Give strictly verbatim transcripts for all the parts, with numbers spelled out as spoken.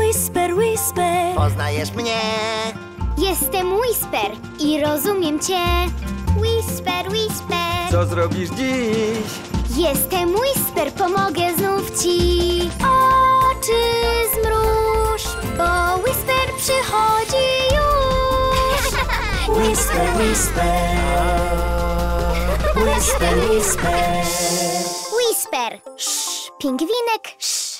Whisper, whisper. Poznajesz mnie? Jestem Whisper i rozumiem cię. Whisper, whisper. Co zrobisz dziś? Jestem Whisper, pomogę znów ci. Oczy zmruż, bo Whisper przychodzi już. Whisper, whisper. Whisper, whisper. Whisper. Sz, pingwinek. Sz.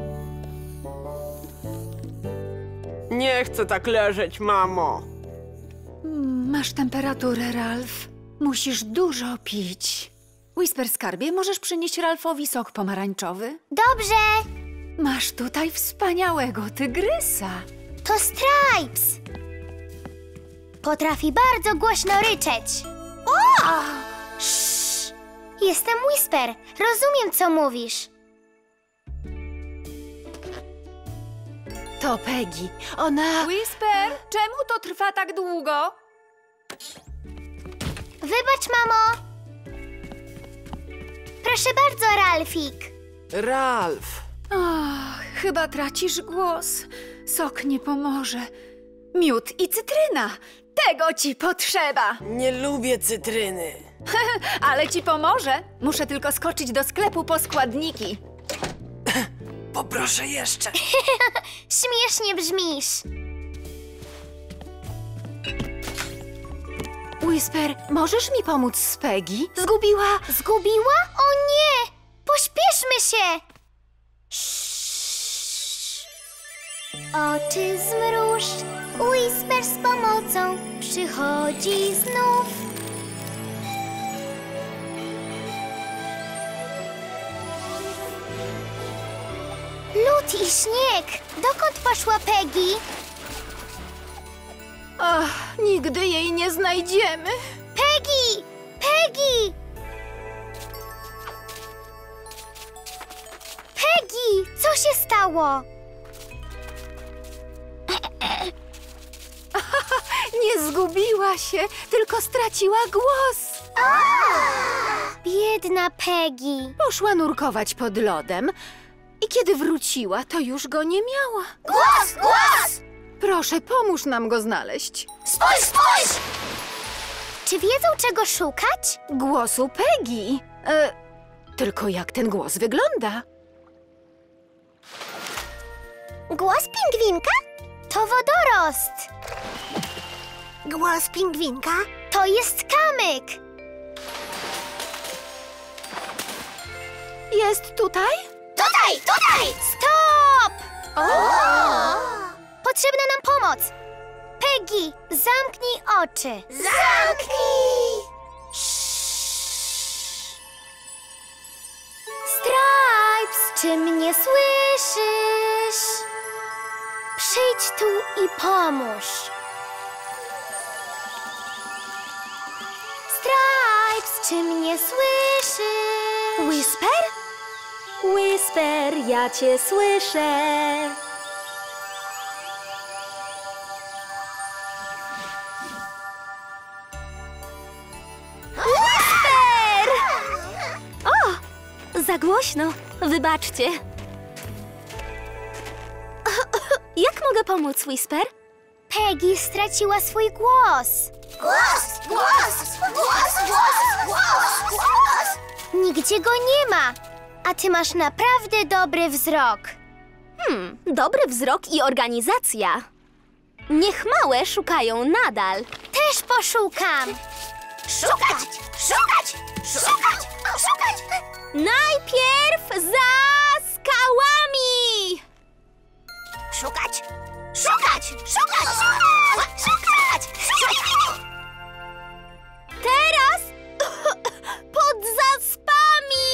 Nie chcę tak leżeć, mamo. Masz temperaturę, Ralf. Musisz dużo pić. Whisper, skarbie, możesz przynieść Ralfowi sok pomarańczowy? Dobrze. Masz tutaj wspaniałego tygrysa. To Stripes. Potrafi bardzo głośno ryczeć. O! Sz. Jestem Whisper. Rozumiem, co mówisz. To Peggy. Ona... Whisper, czemu to trwa tak długo? Wybacz, mamo. Proszę bardzo, Ralfik. Ralf. Ach, chyba tracisz głos. Sok nie pomoże. Miód i cytryna. Tego ci potrzeba. Nie lubię cytryny. Ale ci pomoże. Muszę tylko skoczyć do sklepu po składniki. Poproszę jeszcze. Śmiesznie brzmisz. Whisper, możesz mi pomóc z Peggy? Zgubiła... Zgubiła? O nie! Pośpieszmy się! Oczy zmruż, Whisper z pomocą przychodzi znów. Lód i śnieg! Dokąd poszła Peggy? Ach, nigdy jej nie znajdziemy. Peggy! Peggy! Peggy! Co się stało? Nie zgubiła się, tylko straciła głos. Biedna Peggy. Poszła nurkować pod lodem i kiedy wróciła, to już go nie miała. Głos! Głos! Proszę, pomóż nam go znaleźć. Spójrz, spójrz! Czy wiedzą, czego szukać? Głosu Peggy. E, tylko jak ten głos wygląda? Głos pingwinka? To wodorost. Głos pingwinka? To jest kamyk. Jest tutaj? Tutaj, tutaj! Stop! O! Potrzebna nam pomoc. Peggy, zamknij oczy. Zamknij! Stripes, czy mnie słyszysz? Przyjdź tu i pomóż. Stripes, czy mnie słyszysz? Whisper? Whisper, ja cię słyszę. Whisper! O! Za głośno. Wybaczcie. Jak mogę pomóc, Whisper? Peggy straciła swój głos. Głos! Głos! Głos! Głos! Głos! Głos! Nigdzie go nie ma. A ty masz naprawdę dobry wzrok. Hmm, dobry wzrok i organizacja. Niech małe szukają nadal. Też poszukam. Szukać! Szukać! Szukać! Szukać! Najpierw za skałami! Szukać! Szukać! Szukać! Szukać! Szukać! Teraz pod zaspami!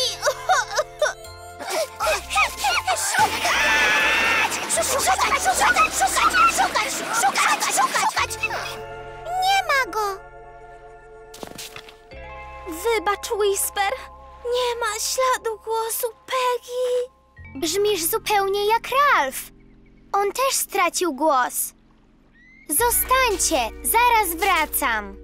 Szukać! Szukać! Szukać! Szukać! Szukać! Szukać! Szukać! Nie ma go! Wybacz, Whisper. Nie ma śladu głosu Peggy. Brzmisz zupełnie jak Ralf. On też stracił głos. Zostańcie, zaraz wracam.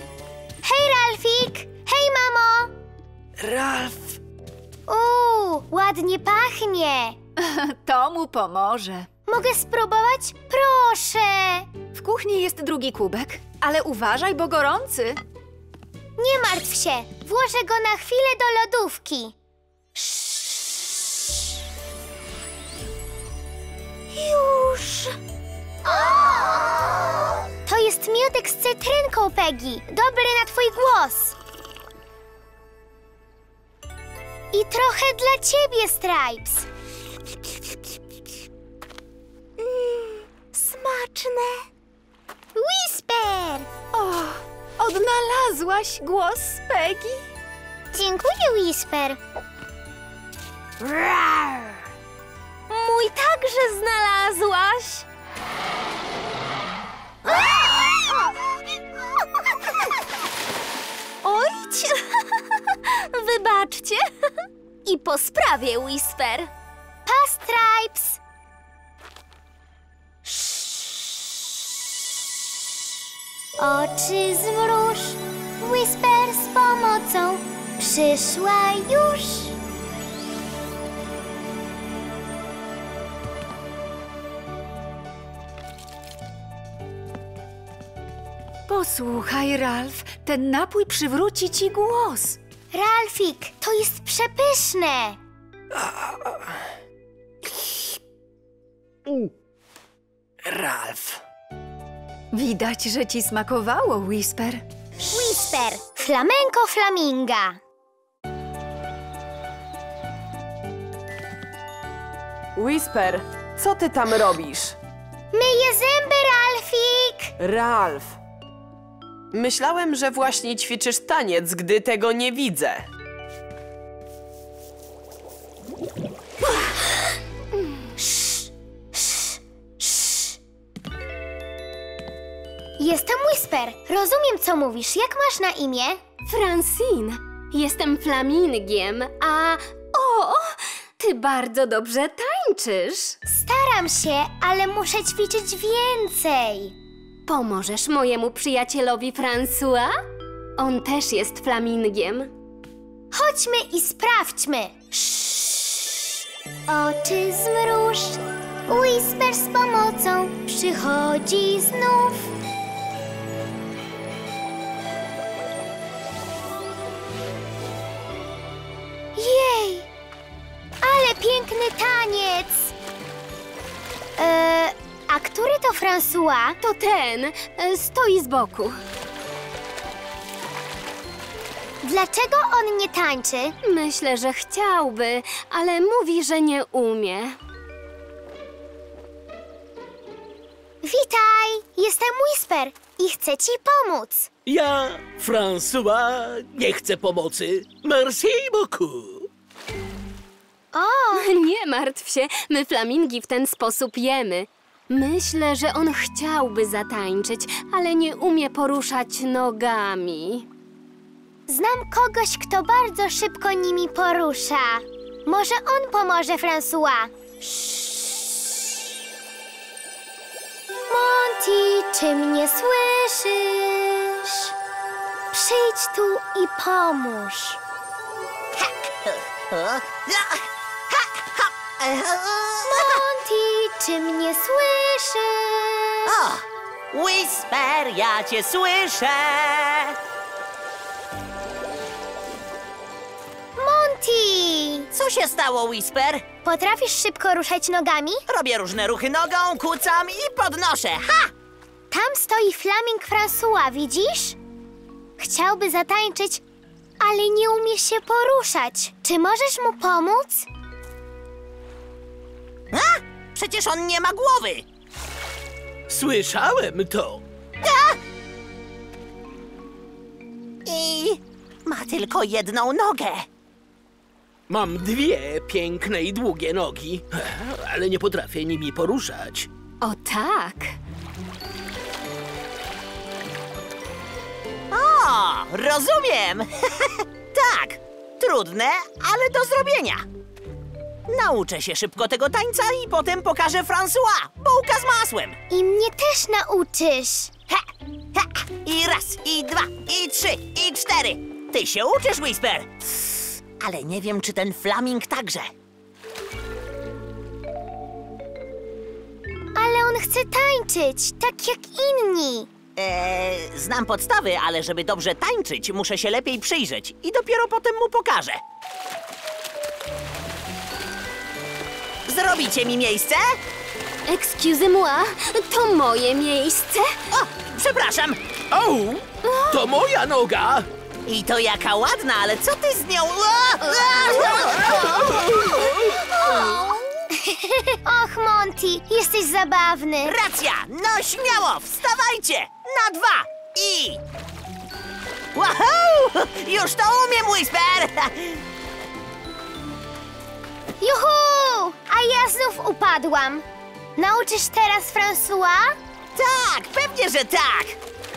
Hej, Ralfik! Hej, mamo! Ralf. Uuu, Ładnie pachnie. To mu pomoże. Mogę spróbować? Proszę. W kuchni jest drugi kubek, ale uważaj, bo gorący. Nie martw się. Włożę go na chwilę do lodówki. Już. To jest miodek z cytrynką, Peggy. Dobry na twój głos. I trochę dla ciebie, Stripes. Mm, smaczne. Whisper! O, odnalazłaś głos Peggy? Dziękuję, Whisper. Mój także znalazłaś. Ojć! Wybaczcie. I po sprawie, Whisper. Pa, Stripes! Oczy zmruż, Whisper z pomocą przyszła już. Posłuchaj, Ralf, ten napój przywróci ci głos. Ralfik, to jest przepyszne. Ralf. Widać, że ci smakowało, Whisper. Whisper, flamenco flaminga. Whisper, co ty tam robisz? Myję zęby, Ralfik. Ralf. Myślałem, że właśnie ćwiczysz taniec, gdy tego nie widzę. Jestem Whisper. Rozumiem, co mówisz. Jak masz na imię? Francine, jestem flamingiem, a... O, ty bardzo dobrze tańczysz. Staram się, ale muszę ćwiczyć więcej. Pomożesz mojemu przyjacielowi François? On też jest flamingiem. Chodźmy i sprawdźmy. Oczy zmruż, Whisper z pomocą przychodzi znów. Jej, ale piękny taniec. E, a który to François? To ten, e, stoi z boku. Dlaczego on nie tańczy? Myślę, że chciałby, ale mówi, że nie umie. Witaj, jestem Whisper i chcę ci pomóc. Ja, François, nie chcę pomocy. Merci beaucoup. O, Nie martw się, my flamingi w ten sposób jemy. Myślę, że on chciałby zatańczyć, ale nie umie poruszać nogami. znam kogoś, kto bardzo szybko nimi porusza. Może on pomoże, François. Monty, czy mnie słyszysz? Przyjdź tu i pomóż. Monty, czy mnie słyszysz? O, Whisper, ja cię słyszę! Monty! Co się stało, Whisper? Potrafisz szybko ruszać nogami? Robię różne ruchy nogą, kucam i podnoszę. Ha! Tam stoi Flaming François, widzisz? Chciałby zatańczyć, ale nie umie się poruszać. Czy możesz mu pomóc? A? Przecież on nie ma głowy! Słyszałem to. I ma tylko jedną nogę. Mam dwie piękne i długie nogi, ale nie potrafię nimi poruszać. O tak! O, rozumiem! Tak, trudne, ale do zrobienia. Nauczę się szybko tego tańca i potem pokażę François, bułka z masłem. I mnie też nauczysz. Ha, ha, i raz, i dwa, i trzy, i cztery. Ty się uczysz, Whisper. Ale nie wiem, czy ten Flaming także. On chce tańczyć, tak jak inni. Eee, znam podstawy, ale żeby dobrze tańczyć, muszę się lepiej przyjrzeć i dopiero potem mu pokażę. Zrobicie mi miejsce? Excusez-moi, to moje miejsce. O, przepraszam. Au! To moja noga! I to jaka ładna, ale co ty z nią? Och, Monty, jesteś zabawny. Racja! No śmiało, wstawajcie! Na dwa i... Wahoo! Już to umiem, Whisper! Juhu! A ja znów upadłam. Nauczysz teraz François? Tak, pewnie, że tak!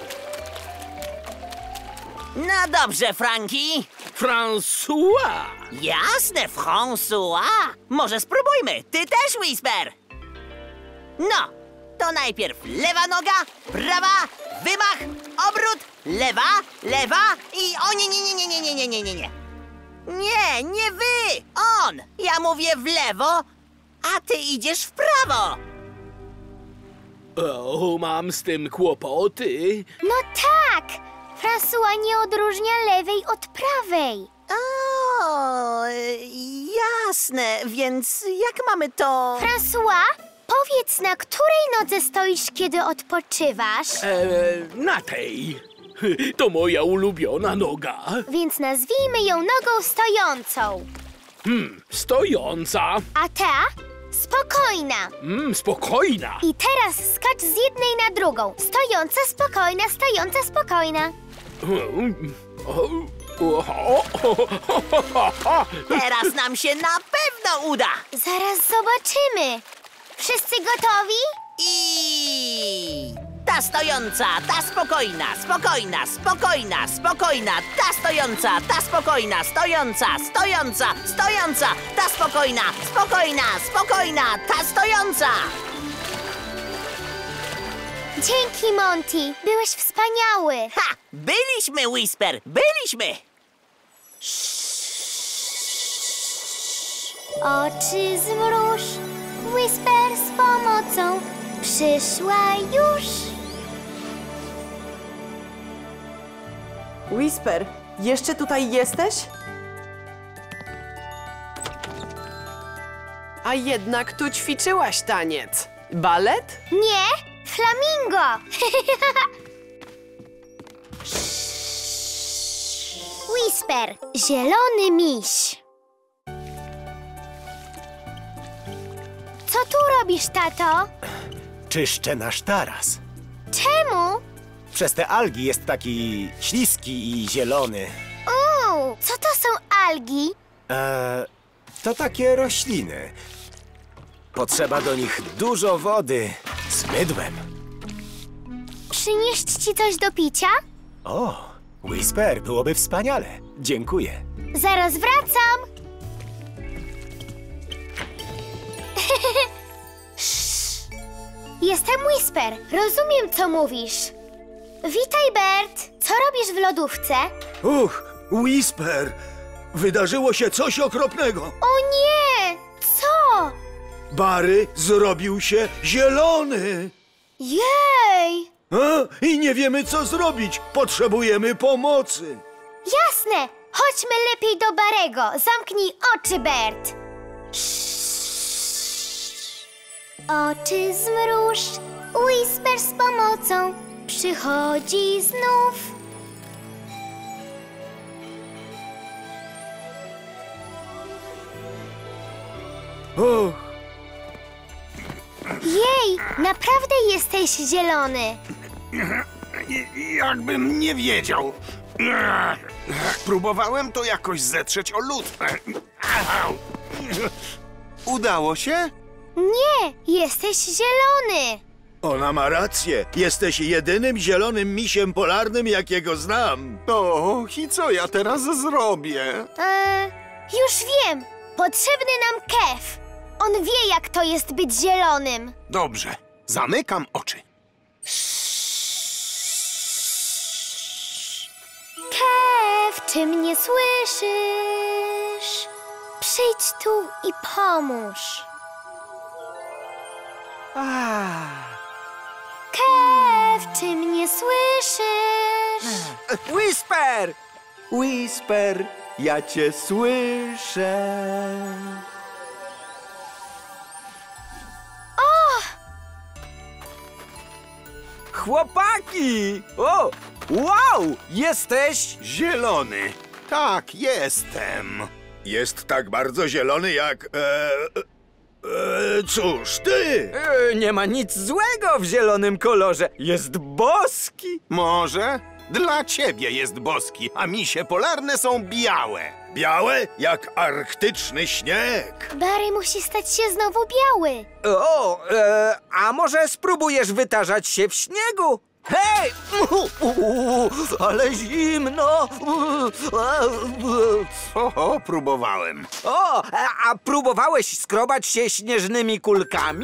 No dobrze, Frankie. François! Jasne, François. Może spróbujmy. Ty też, Whisper. No, to najpierw lewa noga, prawa, wymach, obrót, lewa, lewa i... O nie, nie, nie, nie, nie, nie, nie, nie, nie, nie. Nie, nie wy, on. Ja mówię w lewo, a ty idziesz w prawo. O, mam z tym kłopoty. No tak! François nie odróżnia lewej od prawej. O, jasne, więc jak mamy to... François, powiedz, na której nodze stoisz, kiedy odpoczywasz? E, na tej. To moja ulubiona noga. Więc nazwijmy ją nogą stojącą. Hmm, stojąca. A ta? Spokojna. Hmm, spokojna. I teraz skacz z jednej na drugą. Stojąca, spokojna, stojąca, spokojna. Teraz nam się na pewno uda! Zaraz zobaczymy. Wszyscy gotowi? I... Ta stojąca, ta spokojna, spokojna, spokojna, spokojna, ta stojąca, ta spokojna, stojąca, stojąca, stojąca, ta spokojna, spokojna, spokojna, ta stojąca! Dzięki, Monty. Byłeś wspaniały. Ha! Byliśmy, Whisper, byliśmy! Oczy zmruż, Whisper z pomocą przyszła już. Whisper, jeszcze tutaj jesteś? A jednak tu ćwiczyłaś taniec. Balet? Nie, flamingo. Whisper, zielony miś. Co tu robisz, tato? Czyszczę nasz taras. Czemu? Przez te algi jest taki śliski i zielony. Uuu, co to są algi? Eee, to takie rośliny. Potrzeba do nich dużo wody z mydłem. Przynieść ci coś do picia? O, Whisper, byłoby wspaniale. Dziękuję. Zaraz wracam. Jestem Whisper. Rozumiem, co mówisz. Witaj, Bert. Co robisz w lodówce? Uch, Whisper! Wydarzyło się coś okropnego. O nie! Co? Barry zrobił się zielony. Jej! A? I nie wiemy, co zrobić. Potrzebujemy pomocy. Jasne! Chodźmy lepiej do Barego. Zamknij oczy, Bert. Oczy zmruż, Whisper z pomocą przychodzi znów. Och, Jej, naprawdę jesteś zielony. Jakbym nie wiedział. Próbowałem to jakoś zetrzeć o lód. Udało się? Nie, jesteś zielony. ona ma rację. Jesteś jedynym zielonym misiem polarnym, jakiego znam. O, i co ja teraz zrobię? Eee, już wiem. Potrzebny nam Kev. On wie, jak to jest być zielonym. Dobrze, zamykam oczy. Kev, czy mnie słyszysz? Przyjdź tu i pomóż. Kev, czy mnie słyszysz? Whisper! Whisper, ja cię słyszę. Chłopaki! O! Wow! Jesteś... Zielony. Tak, jestem. Jest tak bardzo zielony jak... E, e, cóż, ty! E, nie ma nic złego w zielonym kolorze. Jest boski. Może? Dla ciebie jest boski, a misie polarne są białe. Białe jak arktyczny śnieg. Barry musi stać się znowu biały. O, e, a może spróbujesz wytarzać się w śniegu? Hej! Ale zimno! Oho, próbowałem. O, a, a próbowałeś skrobać się śnieżnymi kulkami?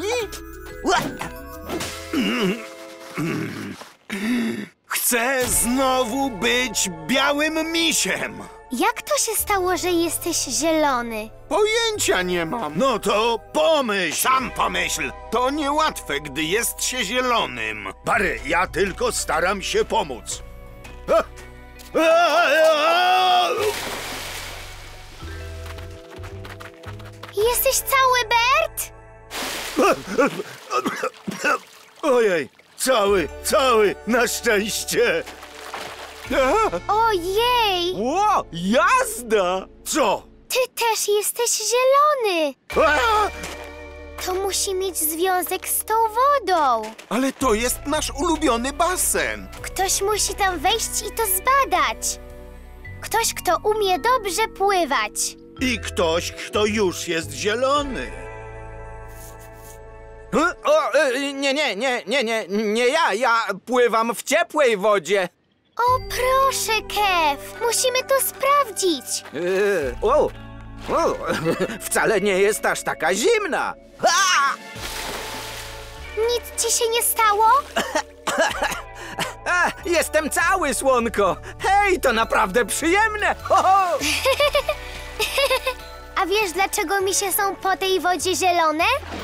Chcę znowu być białym misiem. Jak to się stało, że jesteś zielony? Pojęcia nie mam. No to pomyśl! Sam pomyśl. To niełatwe, gdy jest się zielonym. Barry, ja tylko staram się pomóc. A! A! A! Jesteś cały, Bert? Ojej, cały, cały, na szczęście. Ojej! Ło, jazda! Co? Ty też jesteś zielony! A! To musi mieć związek z tą wodą. Ale to jest nasz ulubiony basen. Ktoś musi tam wejść i to zbadać. Ktoś, kto umie dobrze pływać. I ktoś, kto już jest zielony. O, e, nie, nie, nie, nie, nie, nie ja, ja pływam w ciepłej wodzie. O, proszę, Kev, musimy to sprawdzić. E, o, o, wcale nie jest aż taka zimna. A! Nic ci się nie stało? A, jestem cały, słonko. Hej, to naprawdę przyjemne. Ho, ho. A wiesz, dlaczego misie są po tej wodzie zielone?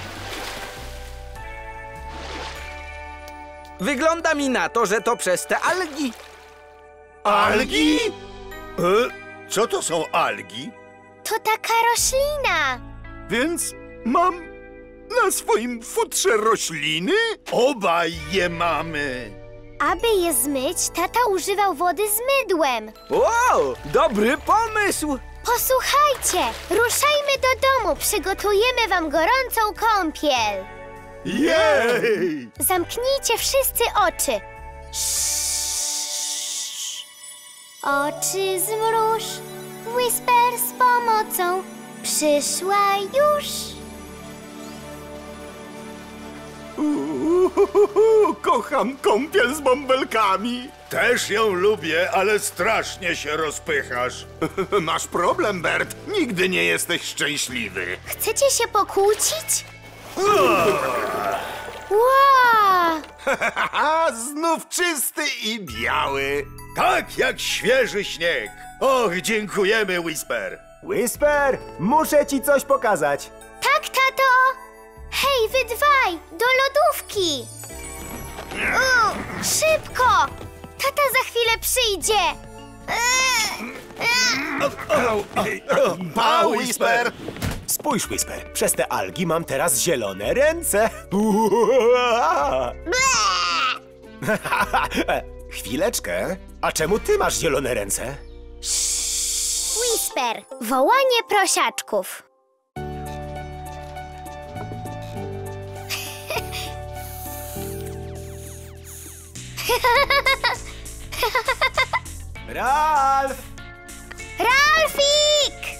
Wygląda mi na to, że to przez te algi. Algi? E, co to są algi? To taka roślina. Więc mam na swoim futrze rośliny? Obaj je mamy. Aby je zmyć, tata używał wody z mydłem. Wow, dobry pomysł. Posłuchajcie, ruszajmy do domu, przygotujemy wam gorącą kąpiel. Jej! Zamknijcie wszyscy oczy. Oczy zmruż, Whisper z pomocą przyszła już. Uhuhuhu, kocham kąpiel z bąbelkami. Też ją lubię, ale strasznie się rozpychasz. Masz problem, Bert. Nigdy nie jesteś szczęśliwy. Chcecie się pokłócić? Wow! Haha, znów czysty i biały. Tak jak świeży śnieg. Och, dziękujemy, Whisper. Whisper, muszę ci coś pokazać. Tak, tato! Hej, wy dwaj, do lodówki! U, szybko! Tata za chwilę przyjdzie! Pa, Whisper. Spójrz, Whisper, przez te algi mam teraz zielone ręce. Chwileczkę, a czemu ty masz zielone ręce? Whisper, wołanie prosiaczków. Ralf! Ralfik!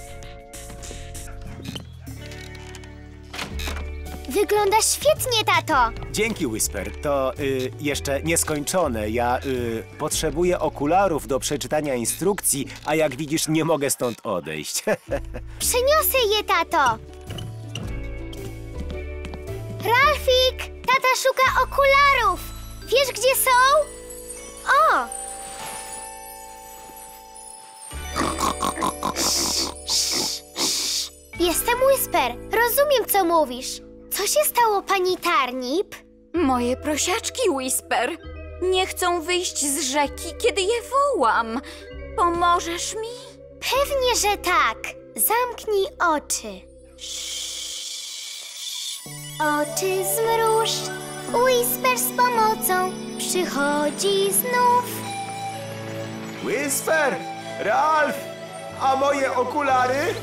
Wyglądasz świetnie, tato. Dzięki, Whisper. To y, jeszcze nieskończone. Ja y, potrzebuję okularów do przeczytania instrukcji, a jak widzisz, nie mogę stąd odejść. Przyniosę je, tato. Ralfik, tata szuka okularów. Wiesz, gdzie są? O! Jestem Whisper. Rozumiem, co mówisz. Co Co się stało, pani Tarnip? Moje prosiaczki, Whisper, nie chcą wyjść z rzeki, kiedy je wołam. Pomożesz mi? Pewnie, że tak. Zamknij oczy. Oczy zmruż. Whisper z pomocą przychodzi znów. Whisper! Ralf! A moje okulary?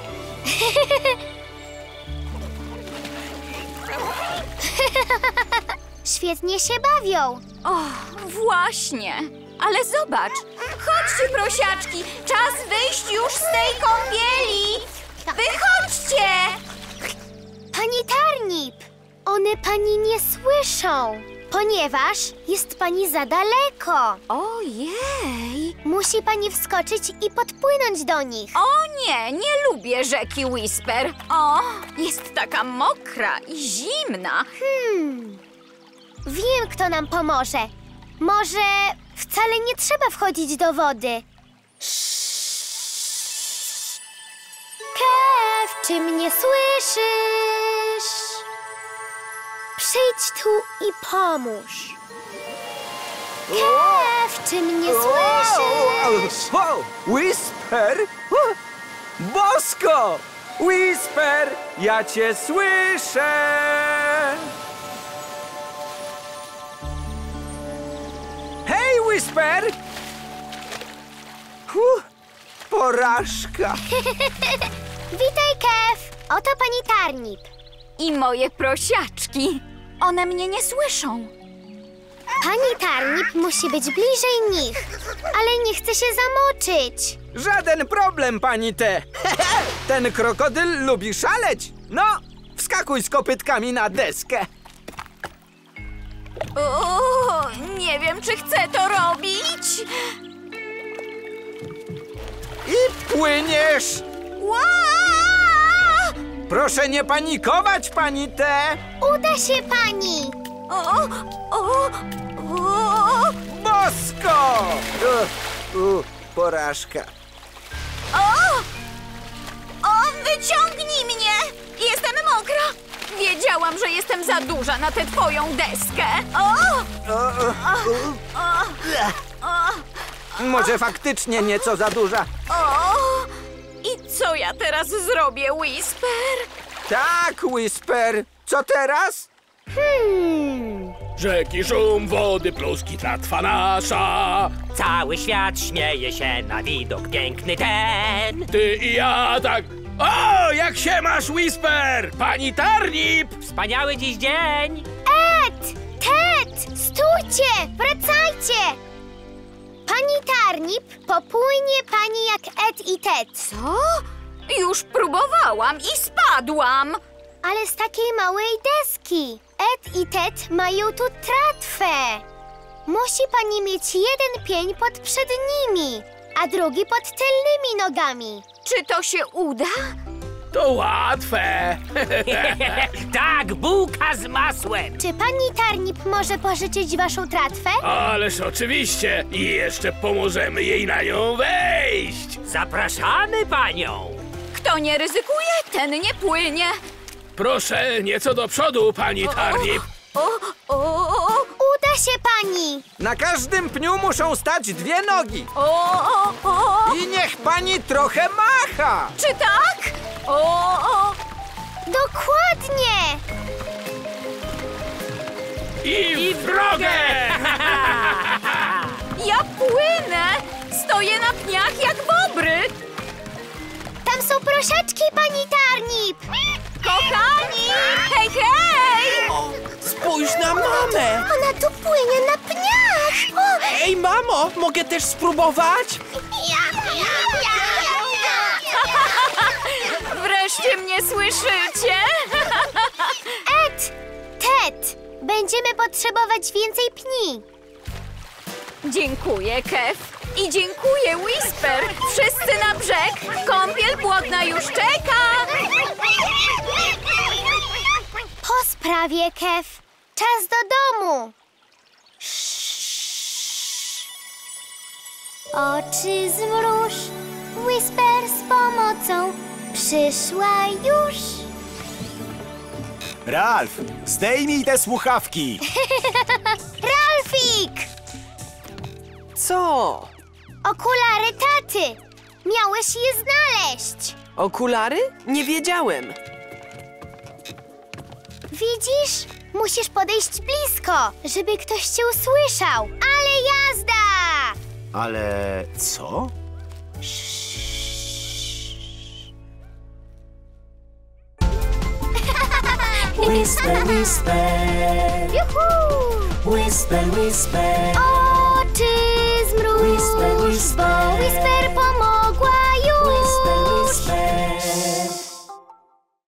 Świetnie się bawią. O, właśnie. Ale zobacz. Chodźcie, prosiaczki. Czas wyjść już z tej kąpieli. Wychodźcie! Pani Tarnip, one pani nie słyszą, ponieważ jest pani za daleko. Ojej. Musi pani wskoczyć i podpłynąć do nich. O nie, nie lubię rzeki Whisper. O, jest taka mokra i zimna. Hmm. Wiem, kto nam pomoże. Może wcale nie trzeba wchodzić do wody. Kev, czy mnie słyszysz? Przyjdź tu i pomóż. Kev, czy mnie słyszysz? Wow! Whisper? O, bosko! Whisper, ja cię słyszę! Hej, Whisper! Huh, porażka! Witaj, Kev. Oto pani Tarnip. I moje prosiaczki. One mnie nie słyszą. Pani Tarnip musi być bliżej nich, ale nie chce się zamoczyć. Żaden problem, pani T. Ten krokodyl lubi szaleć. No, wskakuj z kopytkami na deskę. O, nie wiem, czy chcę to robić. I płyniesz. Ła! Proszę nie panikować, pani T. Uda się pani. O, o, o, Bosko! U, u, porażka. o, o, wyciągnij mnie! Jestem mokra. Wiedziałam, że jestem za duża na tę twoją deskę. O! Może faktycznie nieco za duża. O! I co ja teraz zrobię, Whisper? Tak, Whisper. Co teraz? Hmm. Rzeki szum, wody pluski, tratwa nasza. Cały świat śmieje się na widok piękny ten. Ty i ja tak... O, jak się masz, Whisper? Pani Tarnip! Wspaniały dziś dzień. Ed! Ted! Stójcie! Wracajcie! Pani Tarnip popłynie pani jak Ed i Ted. Co? Już próbowałam i spadłam. Ale z takiej małej deski. Ed i Ted mają tu tratwę. Musi pani mieć jeden pień pod przednimi, a drugi pod tylnymi nogami. Czy to się uda? To łatwe. Tak, bułka z masłem. Czy pani Tarnip może pożyczyć waszą tratwę? Ależ oczywiście. I jeszcze pomożemy jej na nią wejść. Zapraszamy panią. Kto nie ryzykuje, ten nie płynie. Proszę, nieco do przodu, pani Tarnip. O, o, o, Uda się pani! Na każdym pniu muszą stać dwie nogi. o, o, o. I niech pani trochę macha. Czy tak? O, o. Dokładnie! I w drogę! Ja płynę! Stoję na pniach jak bobry! Tam są prosiaczki, pani Tarnip! Kochani! Hej, hej! Spójrz na mamę! Ona tu płynie na pniach! O, Ej, mamo, mogę też spróbować? ja, ja, ja, Wreszcie mnie słyszycie? Ed! Ted! Będziemy potrzebować więcej pni. Dziękuję, Kev. I dziękuję, Whisper. Wszyscy na brzeg. Kąpiel błotna już czeka. Po sprawie, Kev. Czas do domu. Oczy zmruż. Whisper z pomocą przyszła już. Ralf, zdejmij te słuchawki! Ralfik! Co? Okulary taty! Miałeś je znaleźć! Okulary? Nie wiedziałem. Widzisz? Musisz podejść blisko, żeby ktoś cię usłyszał. Ale jazda! Ale co? Whisper, whisper. Juhu! Whisper, whisper. Oczy zmruż, Whisper, whisper.